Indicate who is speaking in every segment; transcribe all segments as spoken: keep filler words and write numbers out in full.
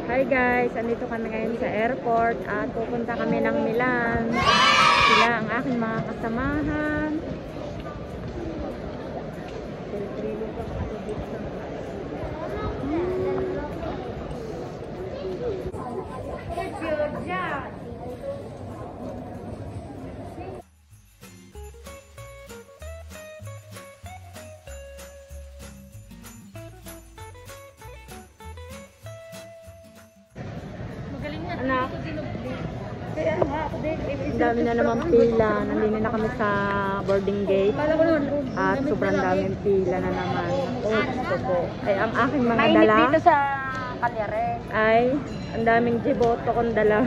Speaker 1: Hi guys, andito kami ngayon sa airport at pupunta kami ng Milan. Sila ang aking mga kasamahan. Anak. Ang dami na naman pila. Nandito na kami sa boarding gate. At sobrang daming pila na naman. Ay, ang aking mga
Speaker 2: mainit
Speaker 1: dala
Speaker 2: dito sa Calyare.
Speaker 1: ay ang daming jiboto kong dala.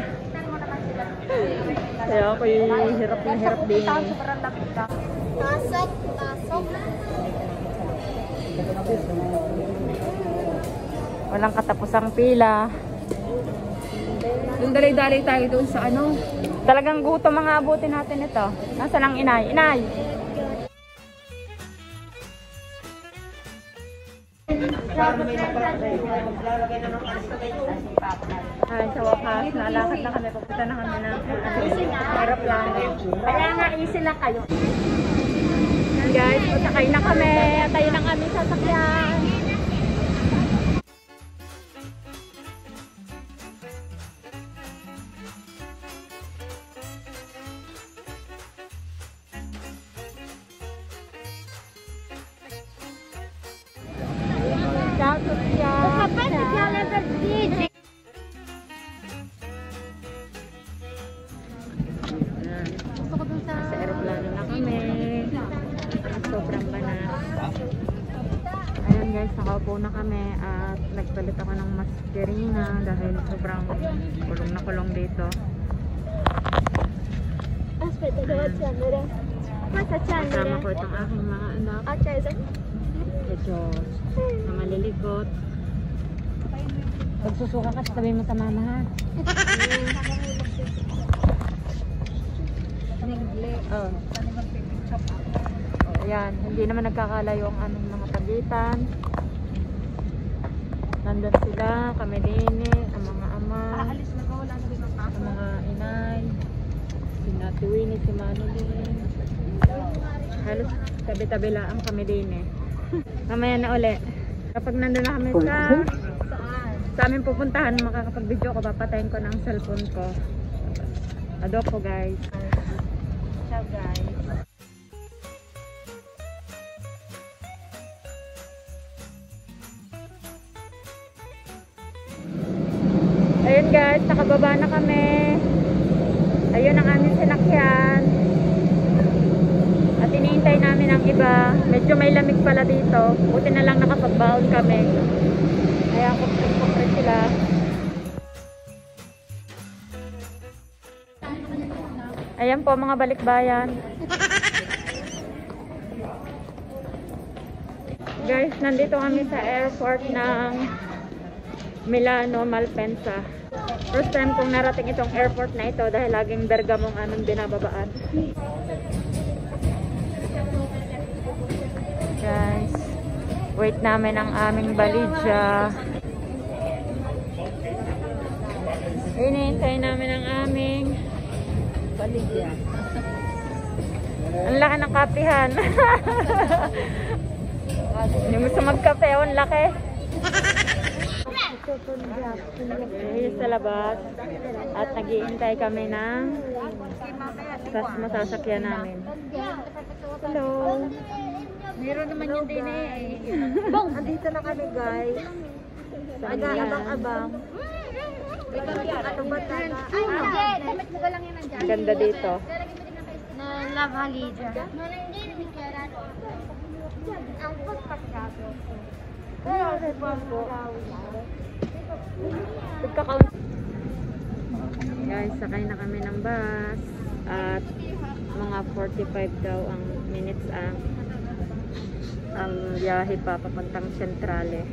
Speaker 1: Kaya ako'y hirap na hirap din.
Speaker 2: Sobrang lapit lang. Pasok, pasok.
Speaker 1: Walang katapusang pila.
Speaker 2: Yung dalay-dalay tayo doon sa ano.
Speaker 1: Talagang gutom mga abutin natin ito. Nasaan ang inay? Inay! Ay, sa wakas, nalakad na kami. Pupunta na kami ng aeroplano.
Speaker 2: Kaya nga, easy lang kayo.
Speaker 1: Guys, pasakay na kami. Tayo na kami sasakyan. Ciao, Sofia. Sa aeroplano na kami. Sobrang banas. Ayan guys, nakaupo na kami at nagpalit ako ng maskerina dahil sobrang kulong na kulong dito. Kasama ko itong aking mga anak. Sa Diyos na maliligot. Pag susuka ka, sabihin mo sa mama ha. Oh. Ayan, hindi naman nagkakalayo ang aming mga pagitan. Nandun sila, kami din ang mga ama, ang mga inay, si Nati Winnie, si Manilin. Halos tabi-tabi lang kami din eh. Mamaya na uli. Kapag nandun na kami sa sa aming pupuntahan, makakapag-video ko, papatayin ko ng cellphone ko. Adop ko guys.
Speaker 2: Ciao guys.
Speaker 1: Ayun guys, nakababa na kami. Ayun ang aming sinakyan. At iniintay namin ang iba. Medyo may lamig pala dito. Buti na lang nakapagbaon kami. Ayan, kupre sila. Ayan po mga balikbayan. Guys, nandito kami sa airport ng Milano, Malpensa. First time kong narating itong airport na ito dahil laging Bergamo ang aming binababaan. Guys, wait namin ang aming balidya. Hinihintay namin ang aming
Speaker 2: Balidya.
Speaker 1: ang laki ng kapihan. Hindi mo sa magkape, ang laki. Ayun sa labas. At nag-iintay kami ng masasakyan namin. Hello.
Speaker 2: Meron naman yun din eh.
Speaker 1: Bong, andito na kami guys. Aga-abang-abang. Ang ganda dito.
Speaker 2: Na love halija.
Speaker 1: Guys, sakay na kami ng bus. At mga forty-five daw ang minutes ang ang biyahe pa papuntang Centrale.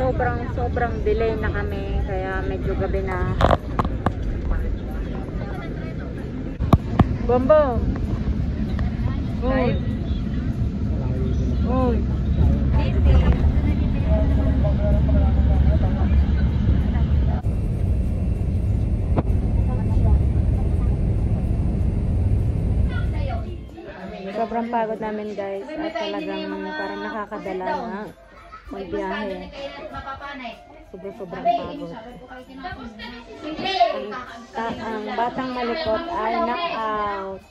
Speaker 1: sobrang sobrang delay na kami kaya medyo gabi na. Bombom. Oy. Oy. Sobrang pagod namin guys at talagang parang nakakadala na magbiyahe. Sobrang sobrang pagod. Ang, ta- ang batang malikot ay knock-out.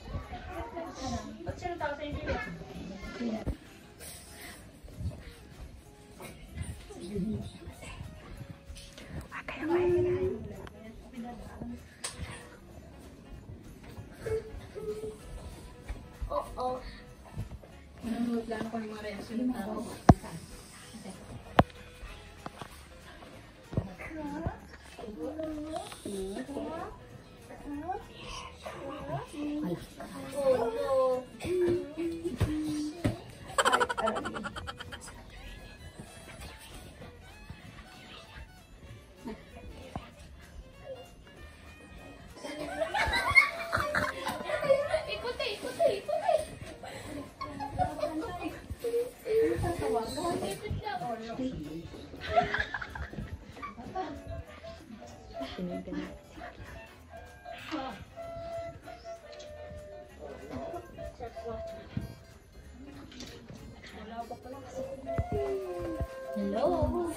Speaker 3: Hello.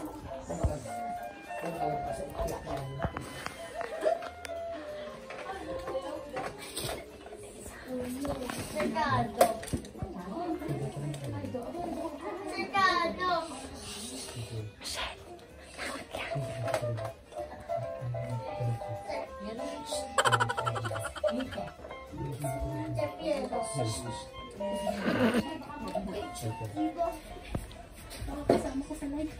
Speaker 3: Mercado. Mercado. Kasama ko sa live.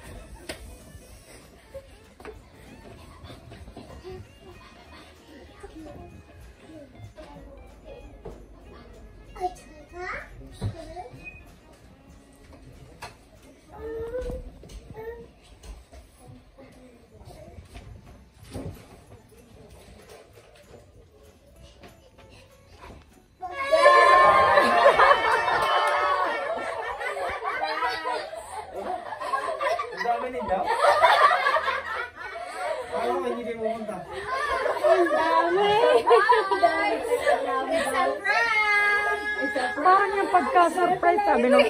Speaker 1: Parang yung pagka-surprise, sabi nung...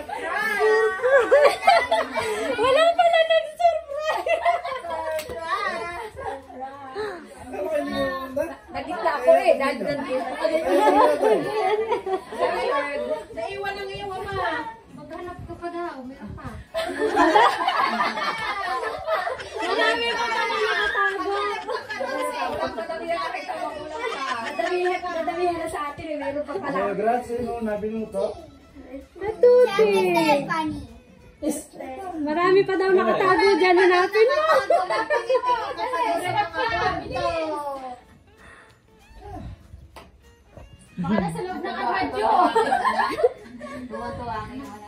Speaker 1: Wala pala nag-surprise!
Speaker 2: Nagitla ako eh, dahil nandito. Naiwan ang iyong mama. Maghanap ka pa daw, meron pa.
Speaker 1: Marami pa naman nakatago.
Speaker 2: Nadamihan na sa atin eh, meron pa pala.
Speaker 4: Grazie, no, na minuto.
Speaker 1: Natuti. Marami pa daw nakatago dyan, hanapin mo.
Speaker 2: Baka sa loob ng armadyo. Tuwa-tuwa kayo.